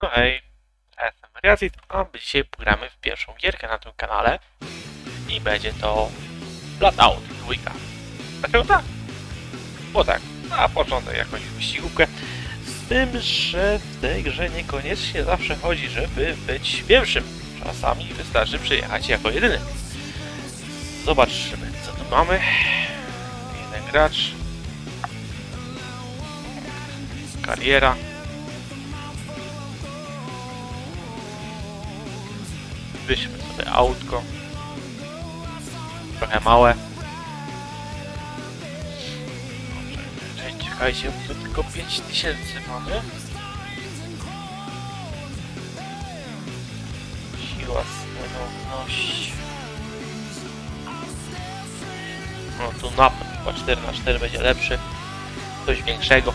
No hej, ja jestem Mariacit, a my dzisiaj pogramy w pierwszą gierkę na tym kanale i będzie to Flatout 2. Dlaczego tak? Bo tak, na początek jakąś wyścigówkę, z tym, że w tej grze niekoniecznie zawsze chodzi, żeby być pierwszym. Czasami wystarczy przyjechać jako jedyny. Zobaczymy, co tu mamy. Jeden gracz. Kariera. Weźmy sobie autko. Trochę małe. Dobrze, czekajcie, bo to tylko 5000 mamy. Siła, sterowność. No tu napęd chyba 4x4 będzie lepszy. Coś większego.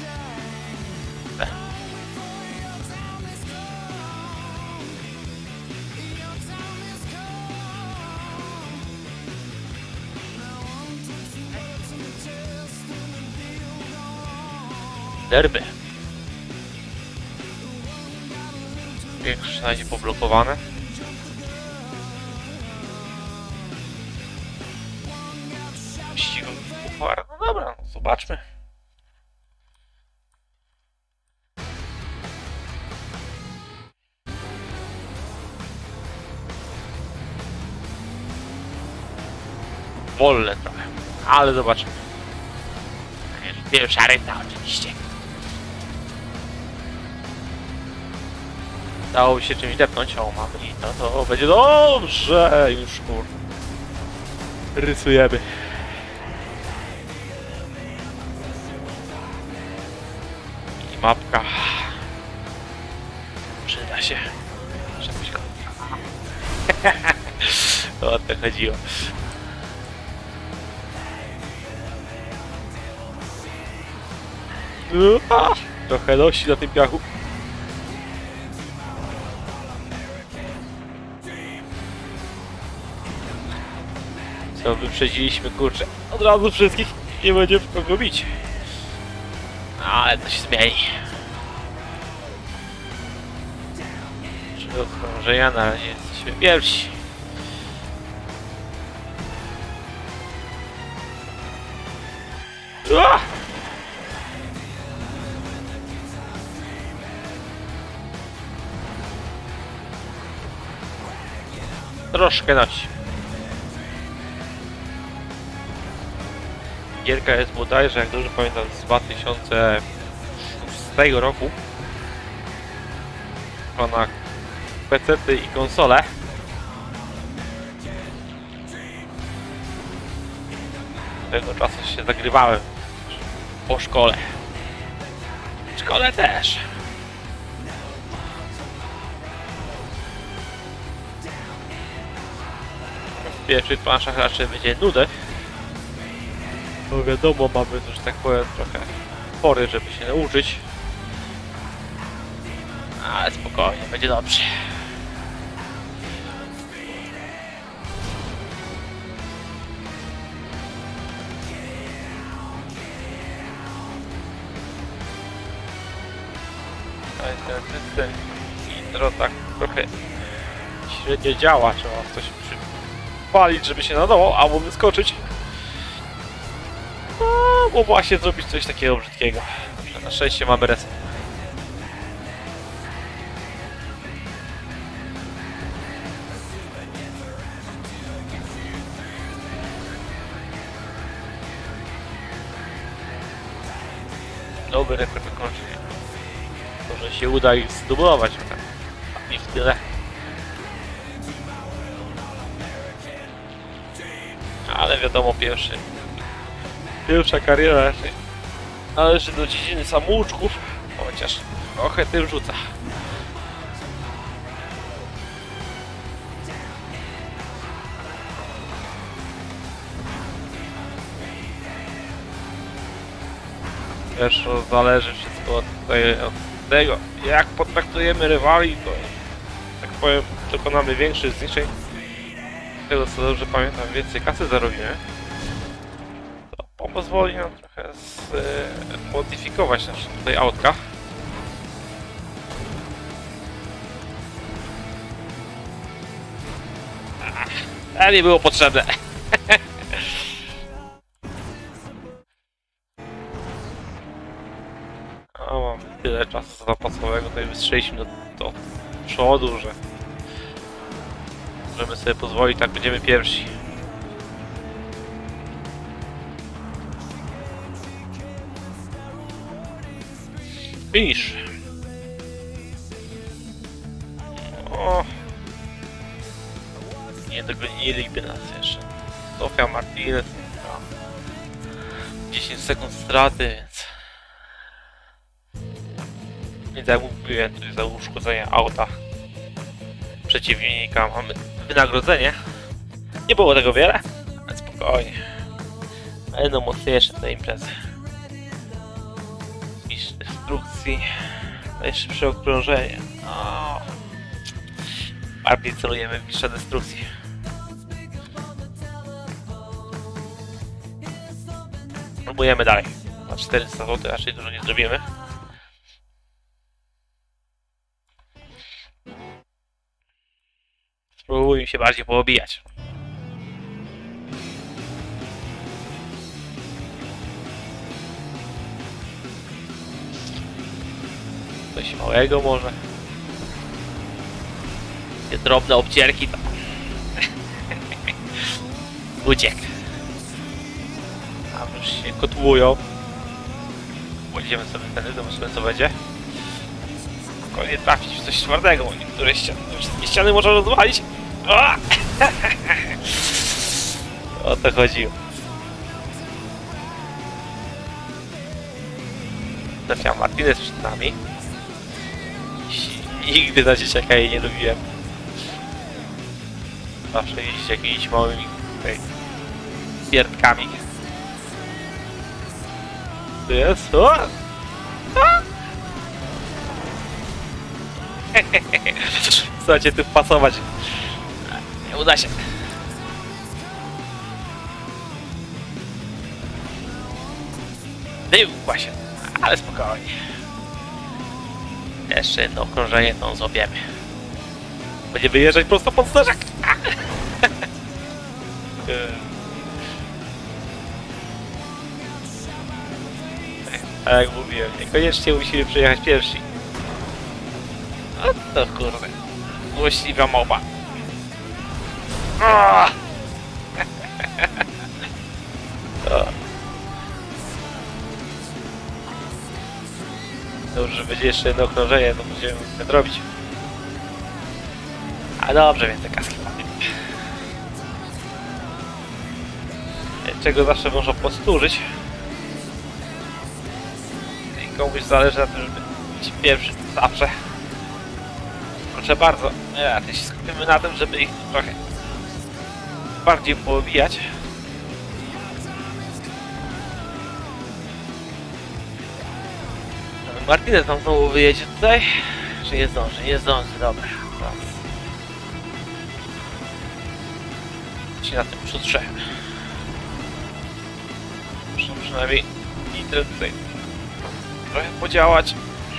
Derby. Większe na razie poblokowane. Ścigowy puchar. No dobra, no zobaczmy. Wolne trochę, ale zobaczymy. Pierwsza rynda oczywiście. Dało się czymś depnąć, o mamy i to będzie dobrze, już kurde. Rysujemy. I mapka. Przyda się. Żebyś go... O to chodziło. Trochę nosi na tym piachu. Co, wyprzedziliśmy, kurczę, od razu wszystkich, nie będzie w kogo bić. Ale to się zmieni. Czy okrążenia na razie jesteśmy pierwsi. Troszkę nosi. Gierka jest bodajże, jak dobrze pamiętam, z 2006 roku. Na PC-ty i konsole. Tego czasu się zagrywałem po szkole. W szkole też. W pierwszych planszach raczej będzie nudę. Bo wiadomo, mamy, że tak powiem, trochę pory, żeby się nauczyć. Ale spokojnie, będzie dobrze. Ten system intro tak trochę średnio działa, trzeba coś przypalić, żeby się nadało, albo wyskoczyć. No, bo właśnie zrobić coś takiego brzydkiego. Na szczęście mamy reset. Nowy rekord wykończenia. To, że się uda ich zdublować. I w tyle. Ale wiadomo, pierwsza kariera raczej należy do dziedziny samouczków, chociaż trochę tym rzuca. Też zależy wszystko od tego, jak potraktujemy rywali, to tak powiem, dokonamy większych zniszczeń. Z tego co dobrze pamiętam, więcej kasy zarobimy. To pozwoli nam trochę modyfikować nasze tutaj autka. A nie było potrzebne. O, mam tyle czasu zapasowego, tutaj wystrzeliśmy do przodu, że możemy sobie pozwolić, tak będziemy pierwsi. Finish. O. Nie dogoniliby nas jeszcze. Sofia Martinez. 10 sekund straty, więc... Więc jak mówiłem, tutaj za uszkodzenie auta przeciwnika mamy wynagrodzenie. Nie było tego wiele, ale spokojnie. Będą mocniejsze te imprezy. Pisz destrukcji. Najszybsze okrążenie. No. Bardziej celujemy w mistrza destrukcji. Próbujemy dalej. Na 400 zł raczej dużo nie zrobimy. Spróbujmy się bardziej poobijać. Coś małego może. Te drobne obcierki to... Uciekł. A już się kotłują. Pójdziemy sobie wtedy, zobaczymy co będzie. Spokojnie trafić w coś twardego, bo niektóre ściany, wszystkie ściany można rozwalić. O to chodziło. Sofia Martinez przed nami. Nigdy na dzieciaka jej nie lubiłem. Zawsze jeździć jakimiś małymi pierdkami. Tu jest? O! Słuchajcie, tu wpasować. Nie uda się. Wyłkła się, ale spokojnie. Jeszcze jedno okrążenie, to złapiemy. Będzie wyjeżdżać prosto pod zderzak. A jak mówiłem, niekoniecznie musimy przyjechać pierwsi. O to kurde. Złośliwa moba. Dobrze, że będzie jeszcze jedno okrążenie, to będziemy to robić. A dobrze, więc te kaski mamy. Czego zawsze można powtórzyć. I komuś zależy na tym, żeby być pierwszy zawsze. Proszę bardzo, ja też się skupimy na tym, żeby ich trochę bardziej poobijać. Martinez nam znowu wyjedzie tutaj. Czy nie zdąży? Nie zdąży, dobra. Się na tym przetrzemy. Muszę przynajmniej nitro tutaj trochę podziałać.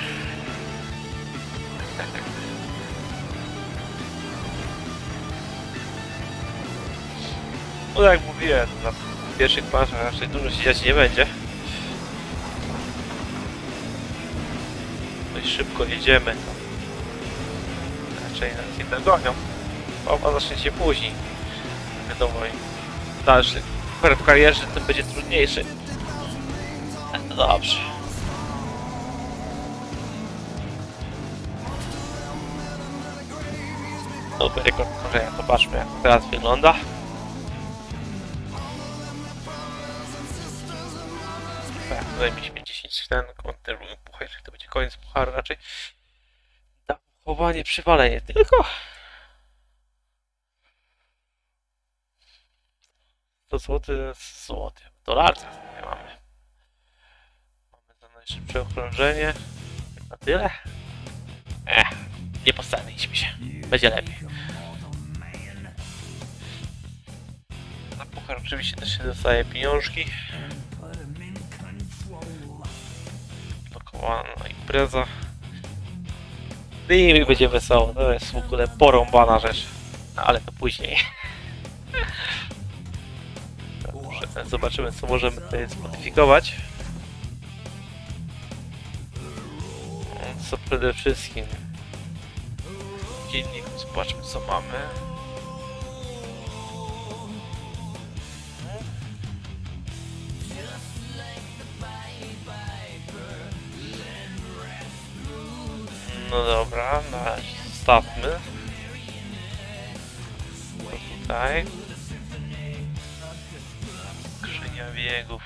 No jak mówiłem, na pierwszych planszach raczej dużo się dziać nie będzie. Dość szybko jedziemy, to raczej nas nie dogonią. Oba zacznie się później. Wiadomo, dalszy w karierze tym będzie trudniejszy. No dobrze. Dobry rekord krążenia, zobaczmy jak teraz wygląda. Tak, tutaj mieliśmy 10 ten, kontynuujemy puchar, to będzie koniec pucharu raczej. Dachowanie, przywalenie tylko. 100 zł, dolarca mamy. Mamy za najszybsze okrążenie. Na tyle? Nie postawiliśmy się. Będzie lepiej. Na puchar oczywiście też się dostaje pieniążki. Blokowana impreza. I będzie wesoło. To jest w ogóle porąbana rzecz. Ale to później. Dobrze, zobaczymy co możemy tutaj zmodyfikować. Co przede wszystkim dziennik, zobaczmy co mamy. No dobra, stawmy. Tutaj. Skrzynia biegów.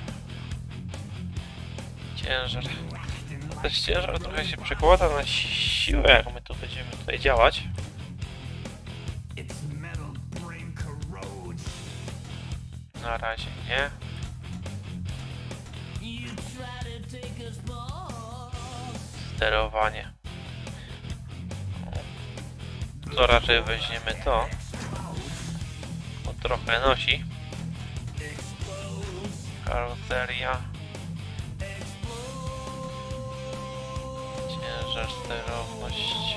Ciężar. Też ciężar trochę się przekłada na siłę, jak my tu będziemy tutaj działać. Na razie nie. Sterowanie. To raczej weźmiemy to. Bo trochę nosi. Karoseria. Ciężar, sterowność.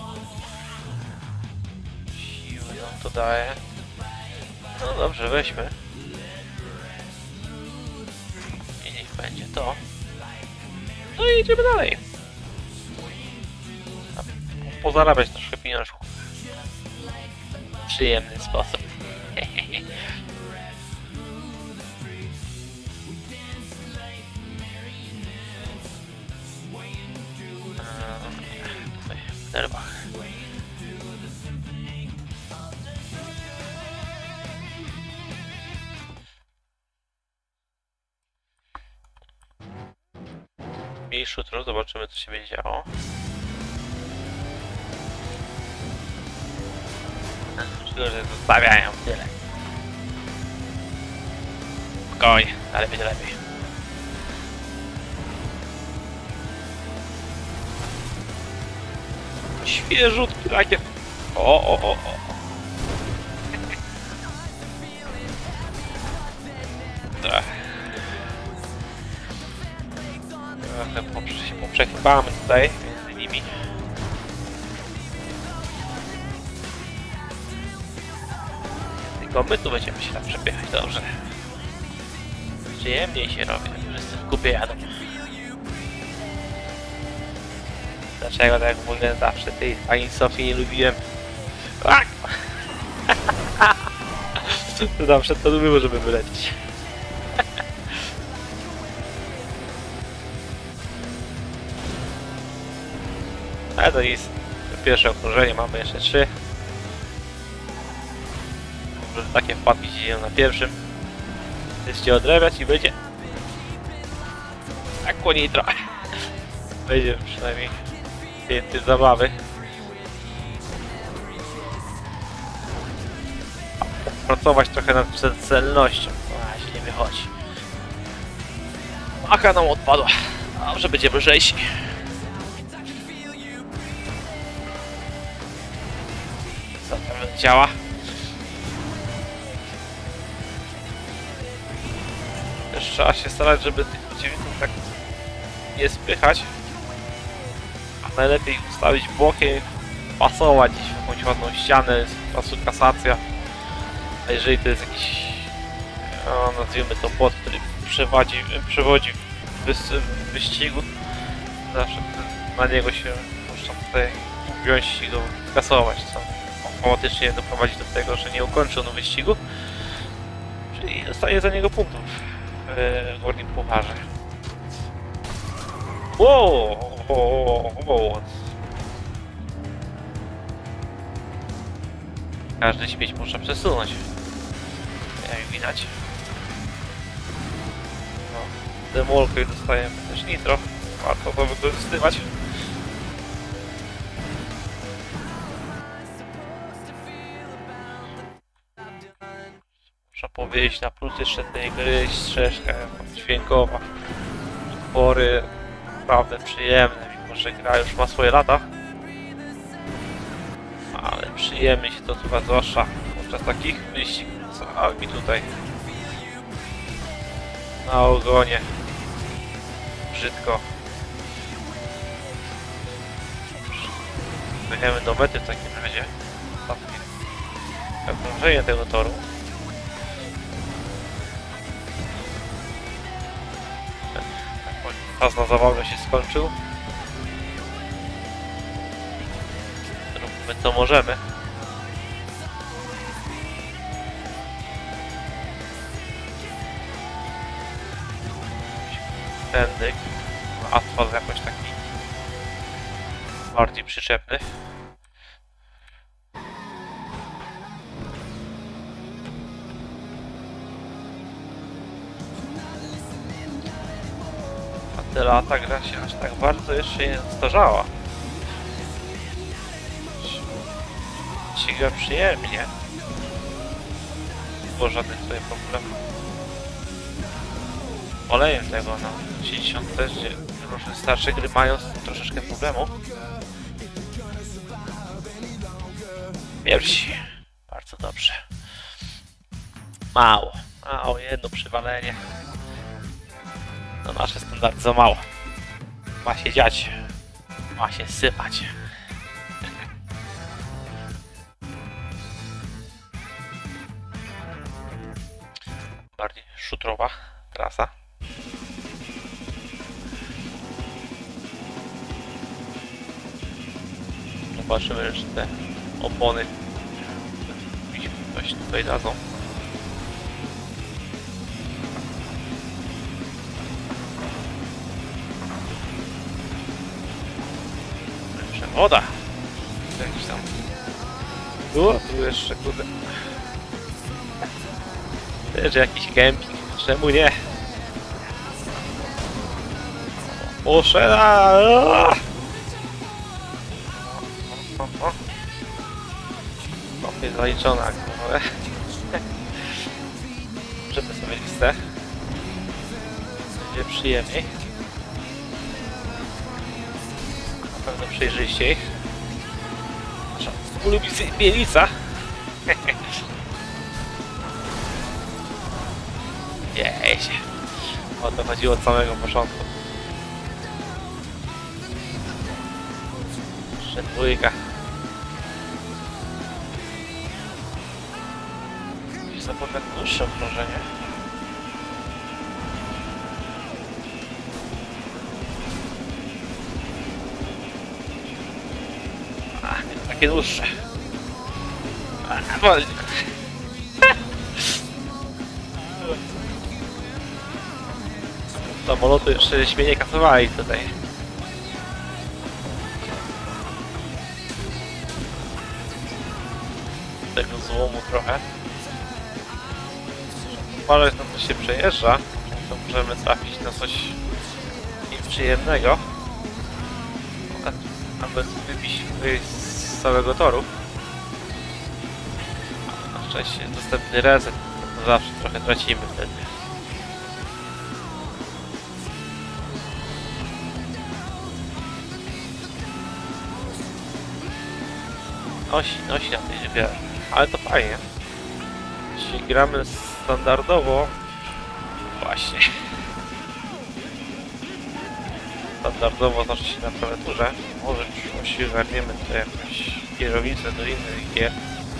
Siły nam to daje. No dobrze, weźmy. I niech będzie to. No i idziemy dalej. Pozarabiać troszkę pieniążków. W przyjemny sposób. W nerwach. Mniejszy trud, zobaczymy co się będzie działo. Myślę, że zostawiają tyle. Spokojnie, ale będzie lepiej. Świeżutki takie. O. Trochę się poprzechybamy tutaj między nimi. Tylko my tu będziemy się tam przepychać, dobrze. Przyjemniej się robi, wszyscy w kupie jadą. Dlaczego tak mówię zawsze tej pani Sofii nie lubiłem? Tak! To zawsze to było, żeby wylecieć. Ale to jest pierwsze okrążenie, mamy jeszcze 3. Może takie wpadki się dzieją na pierwszym. Chcecie odrabiać i będzie tak nitro. Będzie przynajmniej więcej zabawy. Pracować trochę nad celnością. Właśnie wychodzi. Maka nam odpadła. Dobrze, będziemy lżejsi. Co tam działa? Też trzeba się starać, żeby tych przeciwników tak nie spychać. A najlepiej ustawić bokiem, pasować gdzieś w jakąś ładną ścianę, z czasu kasacja. A jeżeli to jest jakiś, no, nazwijmy to bot, który przewodzi w wyścigu, zawsze na niego się można tutaj wziąć i go kasować, co automatycznie doprowadzi do tego, że nie ukończy on wyścigu, czyli dostanie za niego punktów w górnym pucharze. Wow. Każdy śmieć można przesunąć, jak widać. No, demolkę dostajemy też nitro, warto to wykorzystywać. Można powiedzieć na plus jeszcze tej gry, ścieżka dźwiękowa, utwory naprawdę przyjemne, mimo że gra już ma swoje lata. Ale przyjemnie się to chyba zwłaszcza podczas takich wyścigów, co mi tutaj na ogonie brzydko. Dojdziemy do mety w takim razie. Ostatnie Zakrążenie tego toru. Czas na zabawę się skończył. Róbmy co możemy. Tędy. Asfalt jakoś taki bardziej przyczepny. A te lata gra się aż tak bardzo jeszcze nie starzała. Się gra przyjemnie. Nie było żadnych tutaj problemów. Olejem tego, no. 60 też, gdzie różne starsze gry mają troszeczkę problemu. Pierwsi. Bardzo dobrze. Mało. Mało, jedno przywalenie. No nasze standardy za mało. Ma się dziać. Ma się sypać. Bardziej szutrowa trasa. Zobaczymy, że te opony coś tutaj dadzą. Woda! Jakiś tam... tu jeszcze, kurde... Też jakiś kemping, czemu nie? Poszedł! Jest zaliczona, ale... Żeby sobie listę. Będzie przyjemniej. Na pewno przejrzyściej. Nasza ulubiona Bielica. Jeźdź. O to chodziło od samego początku. Jeszcze dwójka. Zapowiada dłuższe okrążenie. Takie dłuższe. Samoloty jeszcze śmienie kasowali tutaj. Tego złomu trochę. Uważać na co się przejeżdża, to możemy trafić na coś nieprzyjemnego. Nawet wybić z całego toru. Na szczęście jest dostępny reset, to zawsze trochę tracimy wtedy. Nosi na tej wieży, ale to fajnie. Jeśli gramy standardowo, właśnie. Standardowo znaczy się na klawiaturze. Może w przyszłości ogarniemy to jakąś kierownicę do innych gier.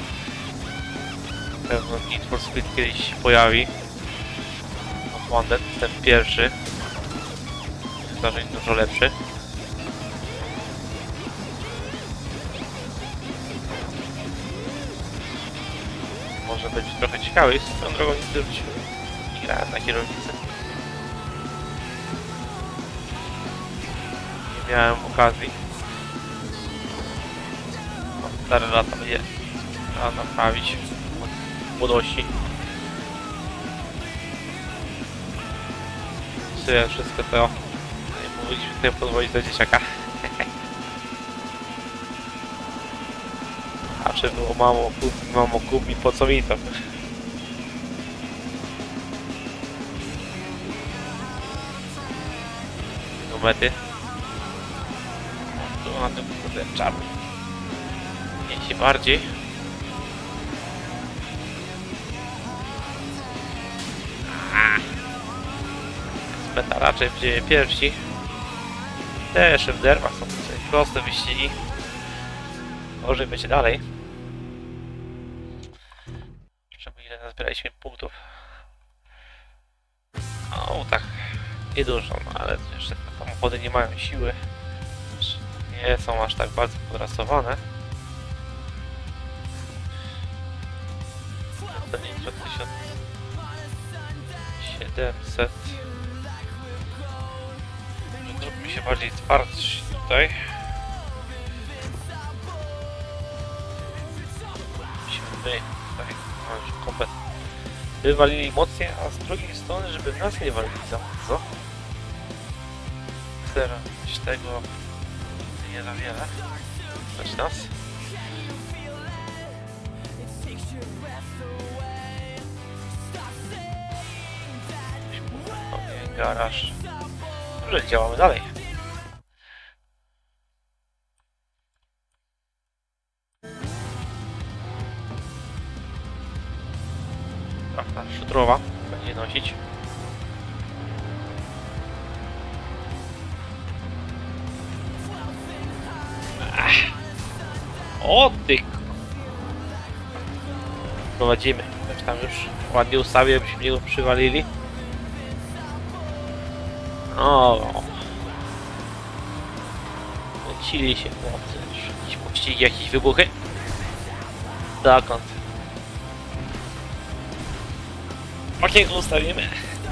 Pewno Need for Speed kiedyś się pojawi. Wanted, ten pierwszy. Zdarzeń dużo lepszy. Może być trochę ciekawy, jest swoją drogą nigdy nie grałem na kierownicy. Nie miałem okazji. Stare lata będzie trzeba naprawić w młodości. Sobie wszystko to nie powinniśmy sobie pozwolić do dzieciaka. A czy było mamo kup mi, po co mi to? Do mety. Tu na tym czarny. Nie się bardziej. Meta raczej będziemy pierwsi. Też w derwach są tutaj proste wyścigi. Może będzie dalej. nazbieraliśmy punktów. O, tak, niedużo, no ale jeszcze te samochody nie mają siły. Nie są aż tak bardzo podrasowane. To nitro 1700. Zróbmy się bardziej twardszy tutaj. Musimy tutaj komplet wywalili mocniej, a z drugiej strony, żeby nas nie walili za mocno. Teraz tego nie za wiele. Stać nas. Garaż. Dobrze, działamy dalej. Prawda, szutrowa będzie nosić. O ty! Prowadzimy. Też tam już ładnie ustawię, byśmy jego przywalili. O, Kręcili się chłopcy. Jakieś pościgi, jakieś wybuchy. Dokąd? Okienko ustawimy.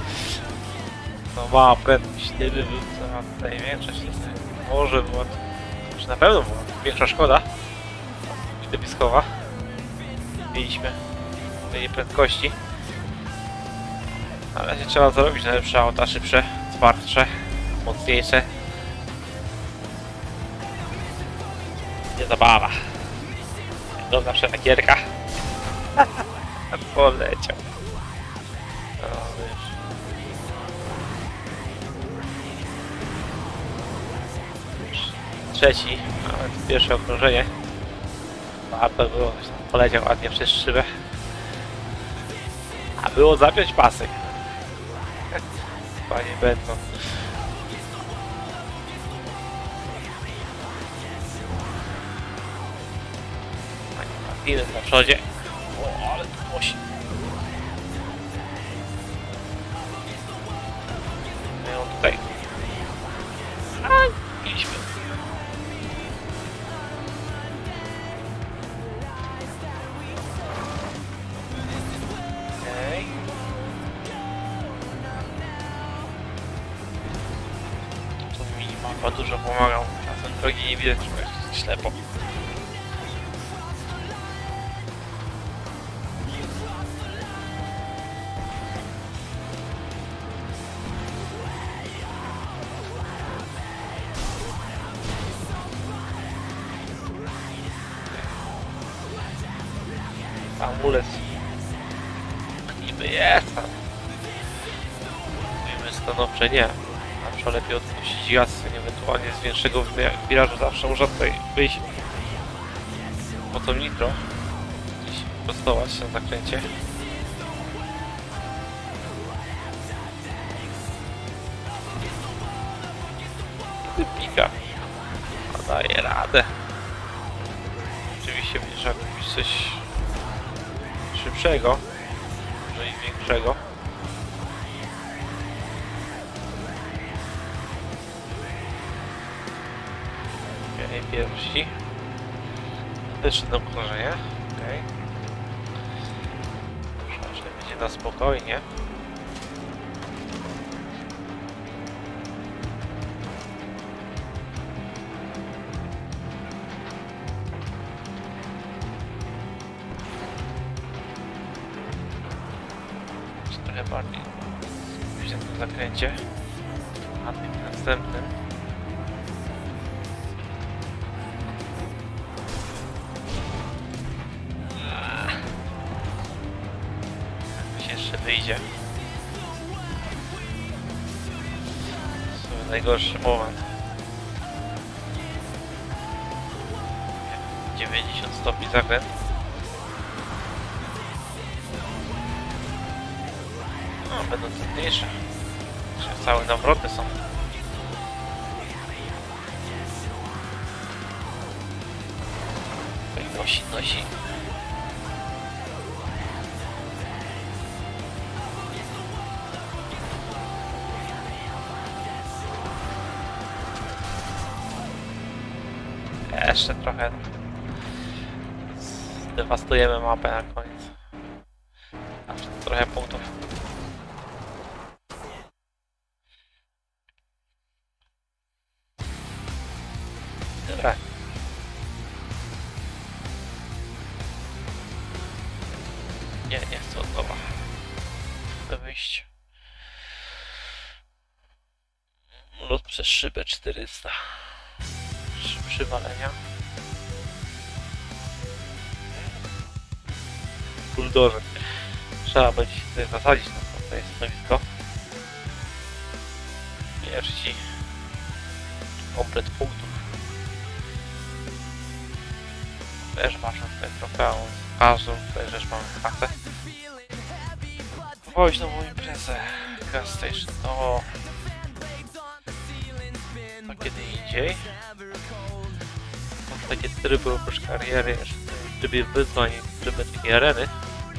No mała prędkość, gdyby był coraz największa, może była, czy na pewno była większa szkoda widowiskowa. Mieliśmy mniej prędkości. Ale się trzeba zrobić na lepsze auta, szybsze, twardsze, mocniejsze. Nie zabawa. To zawsze na gierka. Poleciał. No, trzeci, nawet pierwsze okrążenie. Warto było, poleciał ładnie przez szybę. A było zapiąć pasek. Panie będą. Panie Martinez na przodzie. O, ale to musi. No on tutaj. A, mieliśmy. Okej. Tu minimapa dużo pomagał. Czasem drogi nie widać, jest ślepo. Amulet niby jest tam. Mówimy stanowcze nie. Zawsze lepiej odpuścić gaz, ewentualnie z większego wirażu zawsze można tutaj wyjść. Po to nitro gdzieś prostować na zakręcie. Pika. A daje radę. Oczywiście będziesz robić coś szybszego, może i większego. Okej, pierwsi. Też jedno okrążenie. Okej. Myślę, że będzie na spokojnie. Trochę bardziej skupić na tym zakręcie, a tym następnym. Się jeszcze wyjdzie. To najgorszy moment. 90 stopni zakręt. No, będą trudniejsze. Całe nawroty są. Nosi. jeszcze trochę zdewastujemy mapę na koniec. Aż trochę punktów. Dobra. Nie chcę od nowa. Chcę wyjść. Lot przez szybę 400. Przywalenia. Buldożer. Trzeba będzie się tutaj zasadzić na to jest stanowisko. Pierwsi. Komplet punktów. Też ważne tutaj trofeum. Każdą tutaj rzecz mamy kasę. Wojść nową imprezę. Gas Station to kiedy indziej. Mam takie tryby oprócz kariery, jeszcze trybie wyzwań, tryby takiej areny.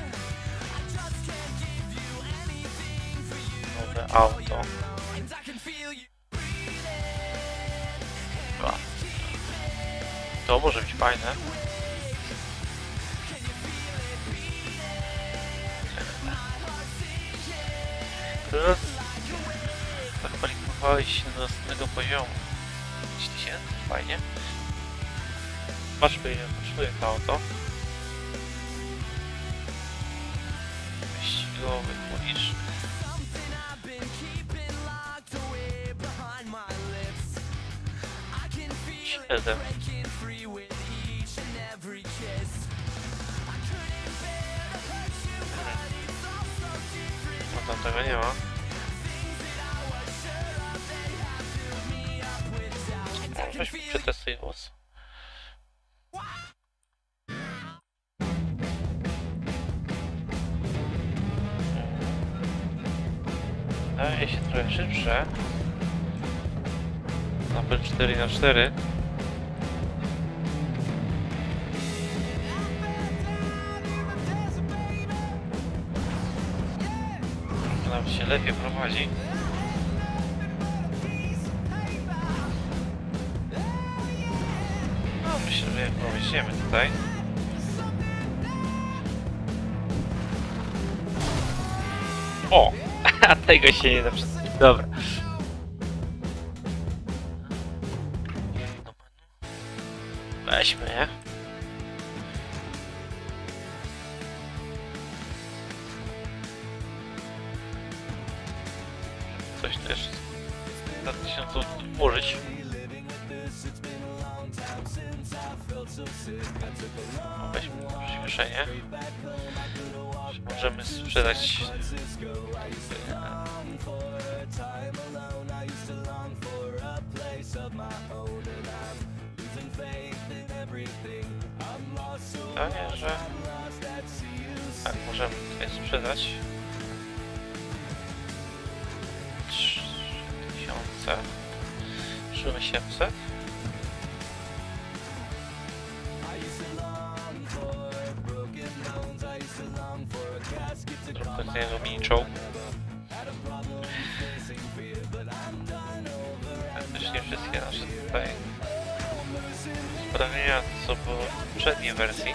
Nowe auto. To może być fajne. Teraz zakwalifikowałeś się do następnego poziomu. 5000, fajnie. Patrzmy ile kosztuje to auto. Wyścigowy polisz. Siedem. No tam tego nie ma. Weź przetestuj wóz. Daje się trochę szybsze. Napęd 4x4. Nam się lepiej prowadzi. No myślę, że jak pojedziemy tutaj. O! A tego się nie da przedstawić. Dobra. Weźmy, nie? Coś tu jeszcze za 1000 włożyć. Weźmy przyspieszenie. Możemy sprzedać pytanie, że tak, możemy tutaj sprzedać 3000 3800. Zróbmy z niego mini czołg. Praktycznie wszystkie nasze tutaj sprawienia, co było w poprzedniej wersji.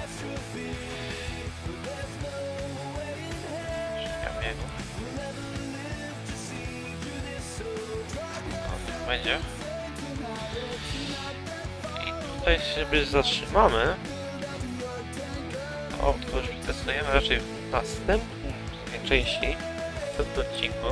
Jego. No, tak będzie. I tutaj sobie zatrzymamy. O, to już testujemy raczej w następnej części, w następnym odcinku.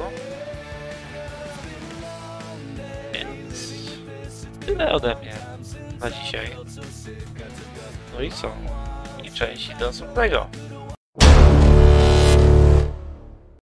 Więc tyle ode mnie na dzisiaj. No i co? I części do następnego.